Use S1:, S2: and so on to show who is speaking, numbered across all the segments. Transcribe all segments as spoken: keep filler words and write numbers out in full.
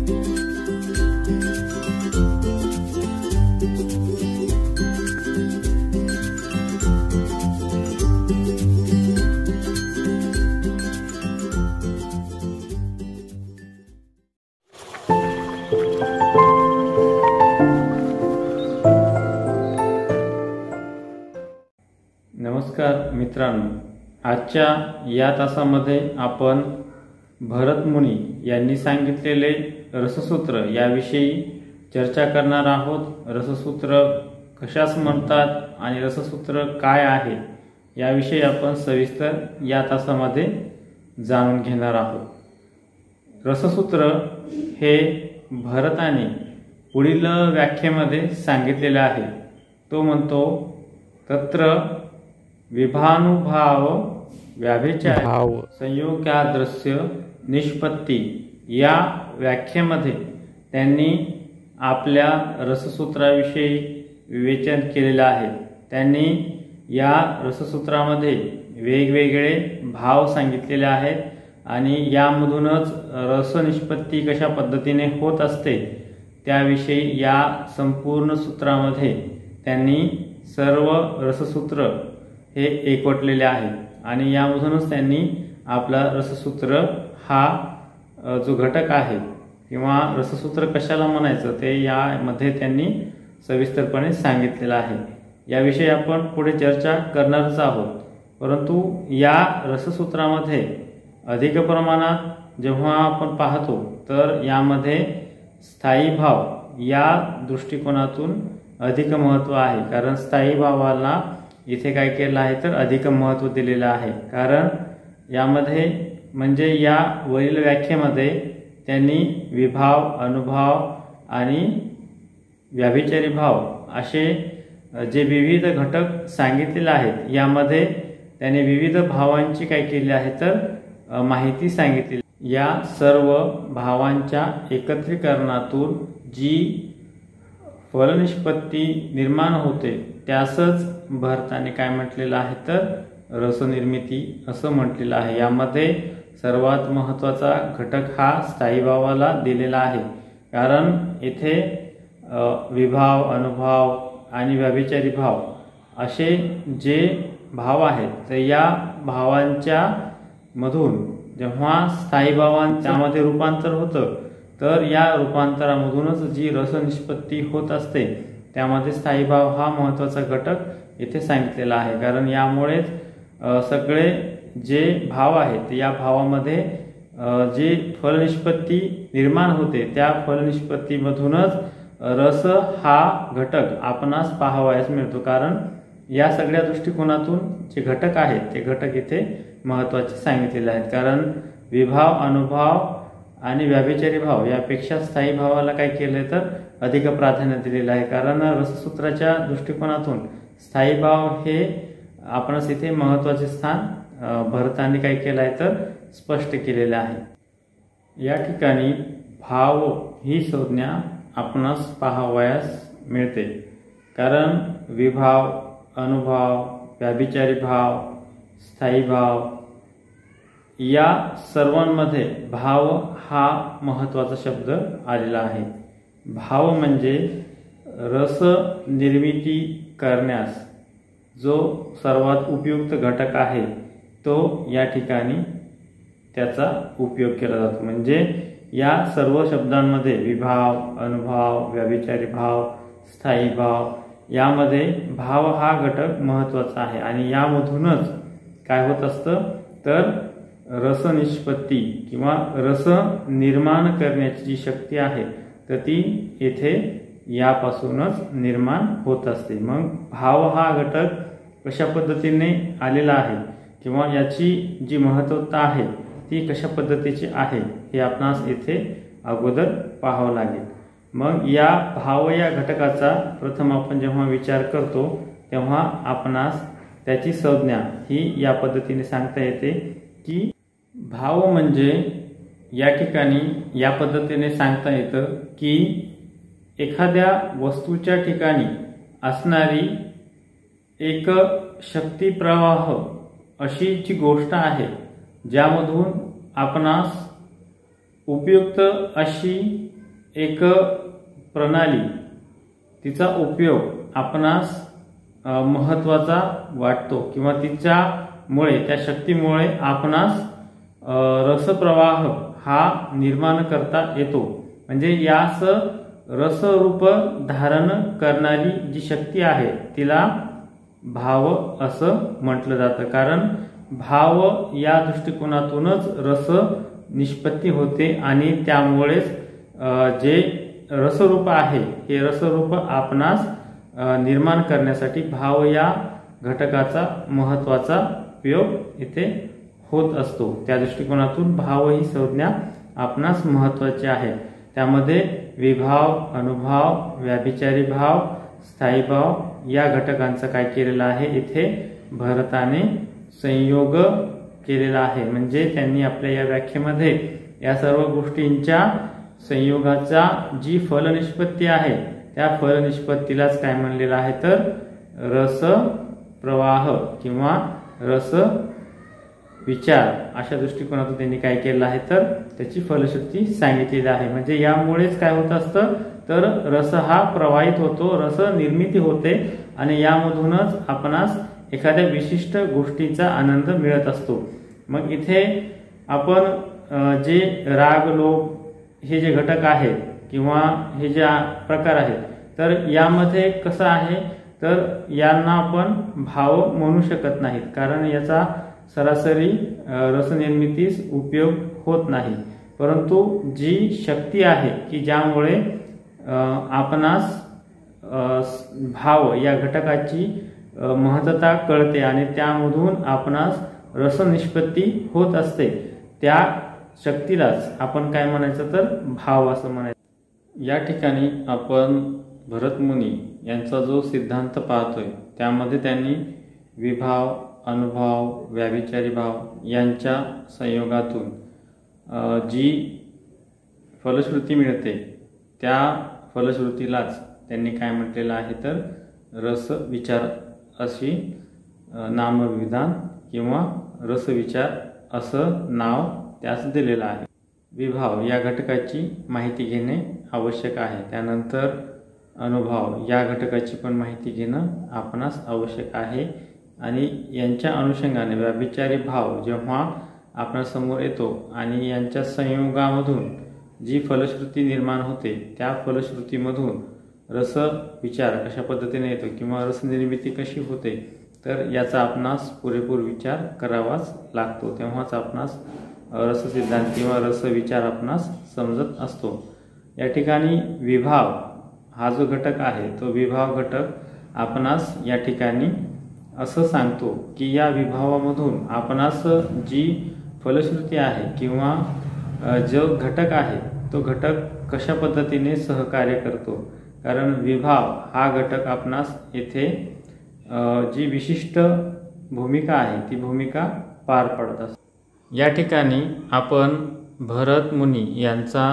S1: नमस्कार मित्रांनो, आजच्या या तासामध्ये आपण भरतमुनी यांनी सांगितलेले रससूत्र याविषयी चर्चा करणार आहोत। रससूत्र कशास म्हणतात आणि रससूत्र काय आहे याविषयी आपण सविस्तर या तासामध्ये जाणून घेणार आहोत। रससूत्र हे भरताने पुढील व्याख्येमध्ये सांगितलेले आहे। तो म्हणतो, तत्र विभानुभाव व्याभिचार संयोगाद्रस्य निष्पत्ती या व्याख्येमध्ये त्यांनी आपल्या रससूत्राविषयी विवेचन केलेले आहे। त्यांनी या रससूत्रामध्ये वेगवेगळे भाव सांगितलेले आहेत आणि यामधूनच रसनिष्पत्ती कशा पद्धतीने होत असते त्याविषयी या संपूर्ण सूत्रामध्ये त्यांनी सर्व रससूत्र हे एकवटलेले आहे आणि यामधूनच त्यांनी आपला रससूत्र हा जो घटक आहे किंवा रससूत्र कशाला म्हणायचं ते यामध्ये त्यांनी सविस्तरपणे सांगितलेलं आहे। याविषयी आपण पुढे चर्चा करणारच आहोत। परंतु या रससूत्रामध्ये अधिक प्रमाणात जेव्हा आपण पाहतो तर यामध्ये स्थायी भाव या दृष्टिकोनातून अधिक महत्त्व आहे। कारण स्थायी भावाला इथे काय केलं आहे तर अधिक महत्त्व दिलेलं आहे। कारण यामध्ये म्हणजे या वरील व्याख्येमध्ये त्यांनी विभाव, अनुभाव आणि व्याभिचारी भाव असे जे विविध घटक सांगितलेले आहेत यामध्ये त्यांनी विविध भावांची काय केली आहे तर माहिती सांगितली। या सर्व भावांच्या एकत्रीकरणातून जी फलनिष्पत्ती निर्माण होते त्यासच भरताने काय म्हटलेलं आहे तर रसनिर्मिती असं म्हटलेलं आहे। यामध्ये सर्वात महत्त्वाचा घटक हा स्थायी भावाला दिलेला आहे। कारण येथे विभाव, अनुभाव आणि व्याभिचारी भाव असे जे भाव आहेत तर या भावांच्या मधून जेव्हा स्थायी भावांच्यामध्ये रूपांतर होतं तर या रूपांतरामधूनच जी रसनिष्पत्ती होत असते त्यामध्ये स्थायी भाव हा महत्त्वाचा घटक येथे सांगितलेला आहे। कारण यामुळेच सगळे जे भाव आहेत या भावामध्ये जी फलनिष्पत्ती निर्माण होते त्या फलनिष्पत्तीमधूनच रस हा घटक आपणास पाहावयास मिळतो। कारण या सगळ्या दृष्टिकोनातून जे घटक आहेत ते घटक इथे महत्त्वाचे सांगितलेले आहेत। कारण विभाव, अनुभाव आणि व्याभिचारी भाव यापेक्षा स्थायी भावाला काय केले तर अधिक प्राधान्य दिलेलं आहे। कारण रससूत्राच्या दृष्टिकोनातून स्थायी भाव हे आपणास इथे महत्त्वाचे स्थान भरताने काय केलं आहे तर स्पष्ट केलेले आहे। या ठिकाणी भाव ही संज्ञा आपणास पाहावयास मिळते। कारण विभाव, अनुभाव, व्याभिचारी भाव, स्थायी भाव या सर्वांमध्ये भाव हा महत्त्वाचा शब्द आलेला आहे। भाव म्हणजे रस निर्मिती करण्यास जो सर्वात उपयुक्त घटक आहे तो या ठिकाणी त्याचा उपयोग केला जातो। म्हणजे या सर्व शब्दांमध्ये विभाव, अनुभाव, व्याभिचारी भाव, स्थायी भाव यामध्ये भाव हा घटक महत्त्वाचा आहे आणि यामधूनच काय होत असतं तर रसनिष्पत्ती किंवा रस निर्माण करण्याची जी शक्ती आहे तर ती येथे यापासूनच निर्माण होत असते। मग भाव हा घटक कशा पद्धतीने आलेला आहे किंवा याची जी महत्त्वता आहे ती कशा पद्धतीची आहे हे आपणास येथे अगोदर पाहावं लागेल। मग या भाव या घटकाचा प्रथम आपण जेव्हा विचार करतो तेव्हा आपणास त्याची संज्ञा ही या पद्धतीने सांगता येते की भाव म्हणजे या ठिकाणी या पद्धतीने सांगता येतं की एखाद्या वस्तूच्या ठिकाणी असणारी एक शक्ती प्रवाह अशी जी गोष्ट आहे ज्यामधून आपणास उपयुक्त अशी एक प्रणाली, तिचा उपयोग आपणास महत्त्वाचा वाटतो किंवा तिच्यामुळे, त्या शक्तीमुळे आपणास रसप्रवाह हा निर्माण करता येतो। म्हणजे यास रसरूप धारण करणारी जी शक्ती आहे तिला भाव असं म्हटलं जातं। कारण भाव या दृष्टिकोनातूनच रस निष्पत्ती होते आणि त्यामुळेच जे रसरूप आहे हे रसरूप आपणास निर्माण करण्यासाठी भाव या घटकाचा महत्त्वाचा उपयोग इथे होत असतो। त्या दृष्टिकोनातून भाव ही संज्ञा आपणास महत्त्वाची आहे। त्यामध्ये विभाव, अनुभाव, व्याभिचारी भाव, स्थायी भाव या घटकांचा काय केलेला आहे इथे भरताने संयोग केलेला आहे। म्हणजे त्यांनी आपल्या या व्याख्येमध्ये या सर्व गोष्टींच्या संयोगाचा जी फलनिष्पत्ती आहे त्या फलनिष्पत्तीलाच काय म्हणलेलं आहे तर रस प्रवाह किंवा रस विचार अशा दृष्टिकोनातून त्यांनी काय केलं आहे तर त्याची फलश्रुती सांगितलेली आहे। म्हणजे यामुळेच काय होत असतं तर रस हा प्रवाहित होतो, रस निर्मिती होते आणि यामधूनच आपणास एखाद्या विशिष्ट गोष्टीचा आनंद मिळत असतो। मग इथे आपण जे राग, लोभ हे जे घटक आहेत किंवा हे जे प्रकार आहेत तर यामध्ये कसं आहे तर यांना आपण भाव म्हणू शकत नाहीत, कारण याचा सरासरी रसनिर्मितीस उपयोग होत नाही। परंतु जी शक्ती आहे की ज्यामुळे आपणास भाव या घटकाची महत्त्वता कळते आणि त्यामधून आपणास रसनिष्पत्ती होत असते, त्या शक्तीलाच आपण काय म्हणायचं तर भाव असं म्हणायचं। या ठिकाणी आपण भरतमुनी यांचा जो सिद्धांत पाहतोय त्यामध्ये त्यांनी विभाव, अनुभाव, व्याभिचारी भाव यांच्या संयोगातून जी फलश्रुती मिळते त्या फलश्रुतीलाच त्यांनी काय म्हटलेलं आहे तर रस विचार अशी नामविधान किंवा रसविचार असं नाव त्यास दिलेलं आहे। विभाव या घटकाची माहिती घेणे आवश्यक आहे, त्यानंतर अनुभव या घटकाची पण माहिती घेणं आपणास आवश्यक आहे आणि यांच्या अनुषंगाने व्याभिचारी भाव जेव्हा आपणासमोर येतो आणि यांच्या संयोगामधून जी फलश्रुती निर्माण होते त्या फलश्रुतीमधून रस विचार कशा पद्धतीने येतो किंवा रसनिर्मिती कशी होते तर याचा आपणास पुरेपूर विचार करावाच लागतो, तेव्हाच आपणास रससिद्धांत किंवा रसविचार आपणास समजत असतो। या ठिकाणी विभाव हा जो घटक आहे तो विभाव घटक आपणास या ठिकाणी असं सांगतो की या विभावामधून आपणास जी फलश्रुती आहे किंवा जो घटक आहे तो घटक कशा पद्धतीने सहकार्य करतो, कारण विभाव हा घटक आपणास येथे जी विशिष्ट भूमिका आहे ती भूमिका पार पडत असते। या ठिकाणी आपण भरतमुनी यांचा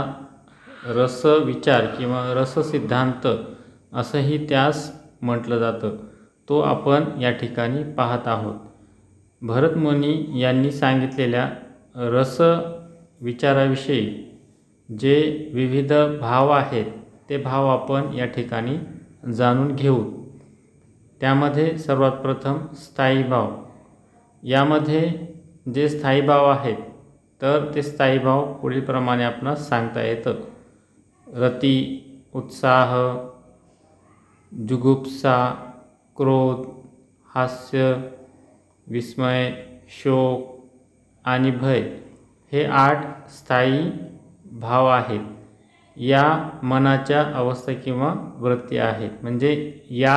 S1: रसविचार किंवा रससिद्धांत असंही त्यास म्हटलं जातं, तो आपण या ठिकाणी पाहत आहोत। भरतमुनी यांनी सांगितलेल्या रस विचाराविषयी जे विविध भाव आहेत ते भाव आपण या ठिकाणी जाणून घेऊ। त्यामध्ये सर्वात प्रथम स्थायी भाव, यामध्ये जे स्थायी भाव आहेत तर ते स्थायी भाव पुढील प्रमाणे आपणास सांगता येतं। रती, उत्साह, जुगुप्सा, क्रोध, हास्य, विस्मय, शोक आणि भय हे आठ स्थायी भाव आहेत। या मनाच्या अवस्था किंवा वृत्ती आहेत। म्हणजे या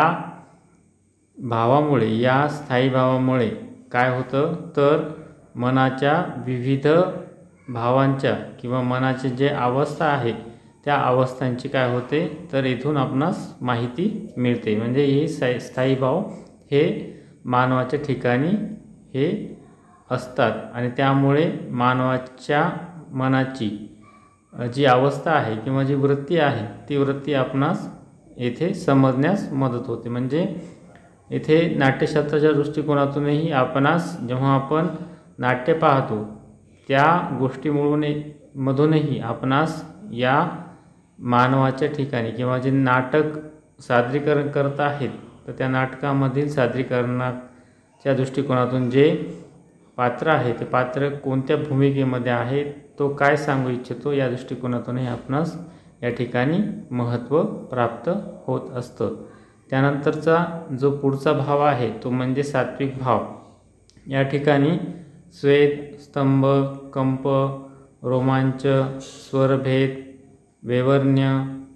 S1: भावामुळे, या स्थायी भावामुळे काय होतं तर मनाच्या विविध भावांच्या किंवा मनाची जे अवस्था आहे त्या अवस्थांची काय होते तर इथून आपणास माहिती मिळते। म्हणजे हे स्थायी भाव हे मानवाच्या ठिकाणी हे असतात आणि त्यामुळे मानवाच्या मनाची जी अवस्था आहे किंवा जी वृत्ती आहे ती वृत्ती आपणास येथे समजण्यास मदत होते। म्हणजे येथे नाट्यशास्त्राच्या दृष्टिकोनातूनही आपणास जेव्हा आपण नाट्य पाहतो त्या गोष्टीमुळे मधूनही आपणास या मानवाच्या ठिकाणी किंवा जे नाटक सादरीकरण करत आहेत तर त्या नाटकामधील सादरीकरणाच्या दृष्टिकोनातून जे पात्र आहे ते पात्र कोणत्या भूमिकेमध्ये आहे, तो काय सांगू इच्छितो या दृष्टिकोनातूनही आपणास या ठिकाणी महत्त्व प्राप्त होत असतं। त्यानंतरचा जो पुढचा भाव आहे तो म्हणजे सात्विक भाव। या ठिकाणी स्वेद, स्तंभ, कंप, रोमांच, स्वरभेद, वैवर्ण्य,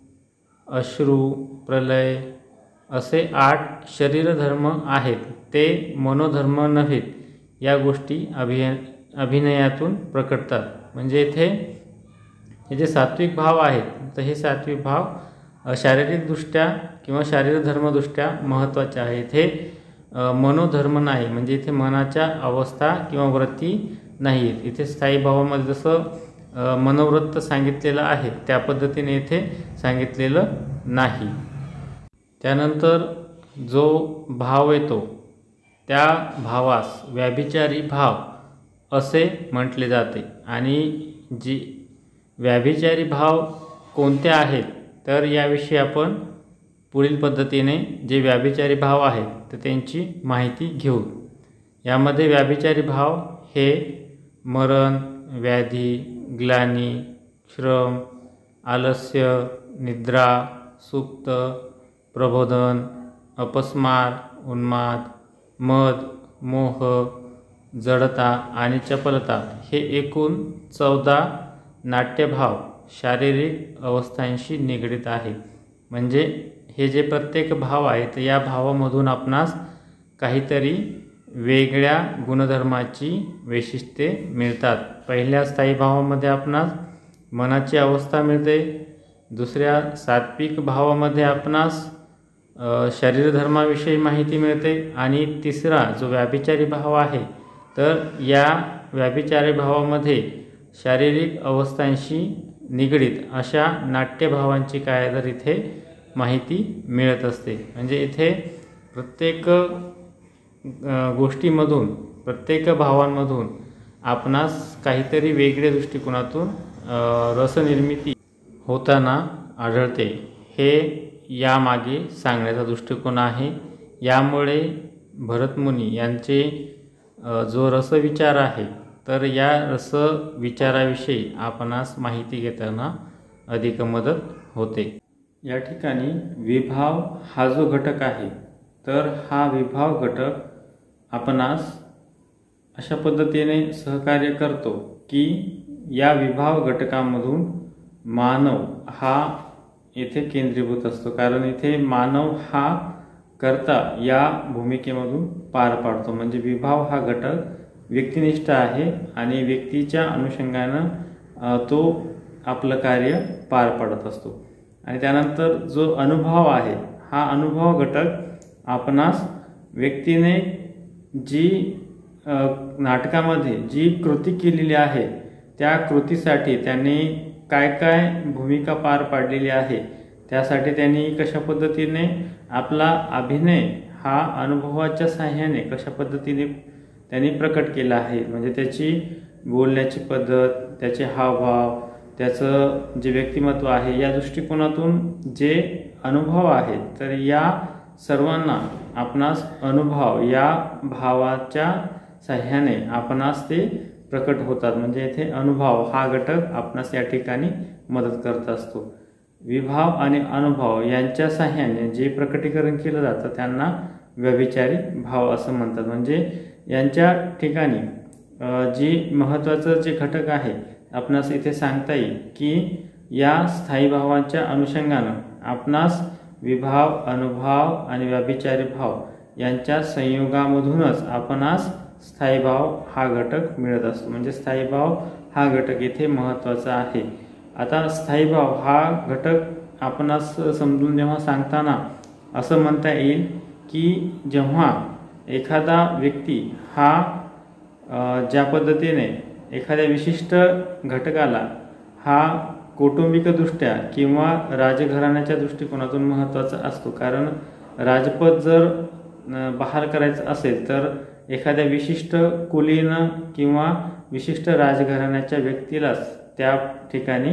S1: अश्रू, प्रलय असे आठ शरीरधर्म आहेत, ते मनोधर्म नव्हेत। या गोष्टी अभिय अभिनयातून प्रकटतात। म्हणजे इथे हे जे सात्विक भाव आहेत तर हे सात्विक भाव शारीरिकदृष्ट्या किंवा शारीरधर्मदृष्ट्या महत्त्वाचे आहेत। हे मनोधर्म नाही, म्हणजे इथे मनाच्या अवस्था किंवा वृत्ती नाही आहेत। इथे स्थायी भावामध्ये जसं मनोवृत्त सांगितलेलं आहे त्या पद्धतीने इथे सांगितलेलं नाही। त्यानंतर जो भाव येतो त्या भावास व्याभिचारी भाव असे म्हटले जाते। आणि जी व्याभिचारी भाव कोणते आहेत तर याविषयी आपण पुढील पद्धतीने जे व्याभिचारी भाव आहेत तर त्यांची माहिती घेऊ। यामध्ये व्याभिचारी भाव हे मरण, व्याधी, ग्लानी, श्रम, आलस्य, निद्रा, सुप्त, प्रबोधन, अपस्मार, उन्माद, मद, मोह, जडता आणि चपलता हे एकूण चौदा नाट्यभाव शारीरिक अवस्थांशी निगडित आहे। म्हणजे हे जे प्रत्येक भाव आहे तर या भावामधून आपणास काहीतरी वेगळ्या गुणधर्माची वैशिष्ट्ये मिळतात। पहिल्या स्थायी भावामध्ये आपणास मनाची अवस्था मिळते, दुसऱ्या सात्विक भावामध्ये आपणास शरीरधर्माविषयी माहिती मिळते आणि तिसरा जो व्याभिचारी भाव आहे तर या व्याभिचारी भावामध्ये शारीरिक अवस्थांशी निगडित अशा नाट्यभावांची काय तर इथे माहिती मिळत असते। म्हणजे इथे प्रत्येक गोष्टीमधून प्रत्येक भावांमधून आपणास काहीतरी वेगळ्या दृष्टिकोनातून रसनिर्मिती होताना आढळते। हे यामागे सांगण्याचा दृष्टिकोन आहे। यामुळे भरतमुनी यांचे जो रसविचार आहे तर या रसविचाराविषयी आपणास माहिती घेताना अधिक मदत होते। या ठिकाणी विभाव हा जो घटक आहे तर हा विभाव घटक आपणास अशा पद्धतीने सहकार्य करतो की या विभाव घटकामधून मानव हा येथे केंद्रीभूत असतो। कारण इथे मानव हा कर्ता या भूमिकेमधून पार पाडतो। म्हणजे विभाव हा घटक व्यक्तिनिष्ठ आहे आणि व्यक्तीच्या अनुषंगानं तो आपलं कार्य पार पाडत असतो। आणि त्यानंतर जो अनुभव आहे हा अनुभव घटक आपणास व्यक्तीने जी नाटकामध्ये जी कृती केलेली आहे त्या कृतीसाठी त्यांनी काय काय भूमिका पार पाडलेली आहे, त्यासाठी त्यांनी कशा पद्धतीने आपला अभिनय हा अनुभवाच्या साहाय्याने कशा पद्धतीने त्यांनी प्रकट केला आहे। म्हणजे त्याची बोलण्याची पद्धत, त्याचे हावभाव, त्याचं जे व्यक्तिमत्व आहे या दृष्टिकोनातून जे अनुभव आहेत तर या सर्वांना आपणास अनुभव या भावाच्या साहाय्याने आपणास ते प्रकट होतात। म्हणजे येथे अनुभव हा घटक आपणास या ठिकाणी मदत करत असतो। विभाव आणि अनुभव यांच्या साहाय्याने जे प्रकटीकरण केलं जातं त्यांना व्यभिचारी भाव असं म्हणतात। म्हणजे यांच्या ठिकाणी जी महत्त्वाचं जे घटक आहे आपणास इथे सांगता येईल की या स्थायी भावांच्या अनुषंगानं आपणास विभाव, अनुभव आणि व्यभिचारी भाव यांच्या संयोगामधूनच आपणास स्थायी भाव हा घटक मिळत असतो। म्हणजे स्थायी भाव हा घटक येथे महत्त्वाचा आहे। आता स्थायी भाव हा घटक आपणास समजून जेव्हा सांगताना असं म्हणता येईल की जेव्हा एखादा व्यक्ती हा ज्या पद्धतीने एखाद्या विशिष्ट घटकाला हा कौटुंबिकदृष्ट्या किंवा राजघराण्याच्या दृष्टिकोनातून महत्त्वाचा असतो। कारण राजपद जर बहाल करायचं असेल तर एखाद्या विशिष्ट कुलीनं किंवा विशिष्ट राजघराण्याच्या व्यक्तीलाच त्या ठिकाणी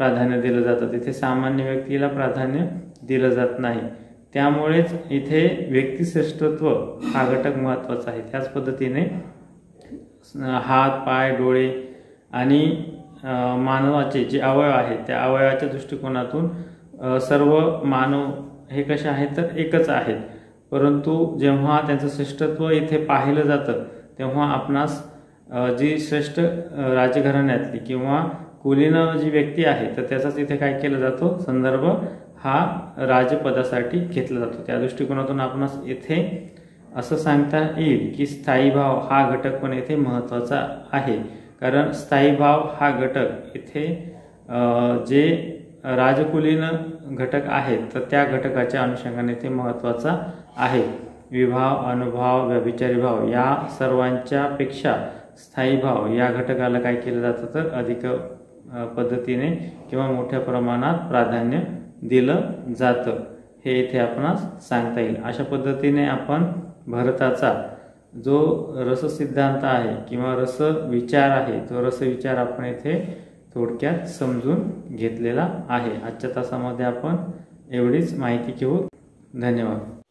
S1: प्राधान्य दिलं जातं, तिथे सामान्य व्यक्तीला प्राधान्य दिलं जात नाही. त्यामुळेच इथे व्यक्तिश्रेष्ठत्व हा घटक महत्त्वाचा आहे. त्याच पद्धतीने हात, पाय, डोळे आणि मानवाचे जे अवयव आहेत त्या अवयवाच्या दृष्टिकोनातून सर्व मानव हे कसे आहेत तर एकच आहेत. परंतु जेव्हा त्यांचं श्रेष्ठत्व इथे पाहिलं जातं तेव्हा आपणास जी श्रेष्ठ राजघराण्यातली किंवा कुलीन जी व्यक्ती आहे तर त्याचाच इथे काय केला जातो, संदर्भ हा राजपदासाठी घेतला जातो. त्या दृष्टिकोनातून आपणास इथे असं सांगता येईल की स्थायी भाव हा घटक पण इथे महत्त्वाचा आहे. कारण स्थायी भाव हा घटक इथे जे राजकुलीन घटक आहेत तर त्या घटकाच्या अनुषंगाने इथे महत्त्वाचा आहे. विभाव, अनुभाव, व्यभिचारी भाव या सर्वांच्या पेक्षा स्थायी भाव या घटकाला काय केलं जातं तर अधिक पद्धतीने किंवा मोठ्या प्रमाणात प्राधान्य दिलं जातं, हे इथे आपणास सांगता येईल. अशा पद्धतीने आपण भारताचा जो रस सिद्धांत आहे किंवा रस विचार आहे तो रस विचार आपण इथे थोडक्यात समजून घेतलेला आहे. आजच्या तासामध्ये आपण एवढीच माहिती घेऊ. धन्यवाद.